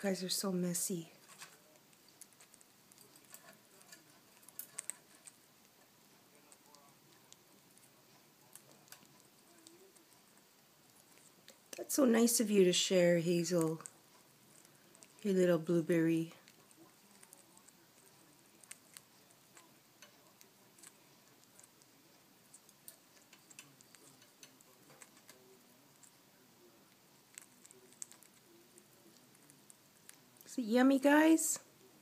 guys are so messy. That's so nice of you to share, Hazel. Your little blueberry. Is it yummy, guys?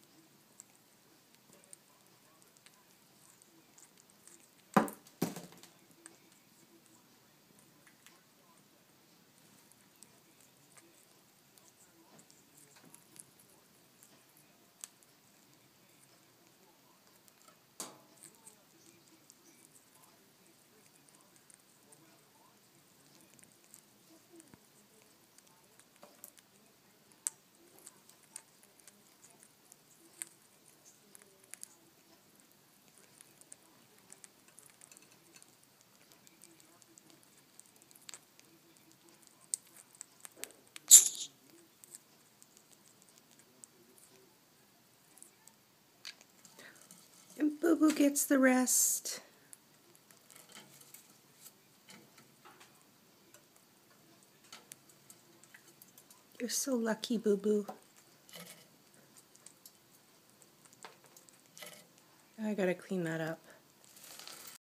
And Booboo gets the rest. You're so lucky, Booboo. I gotta clean that up.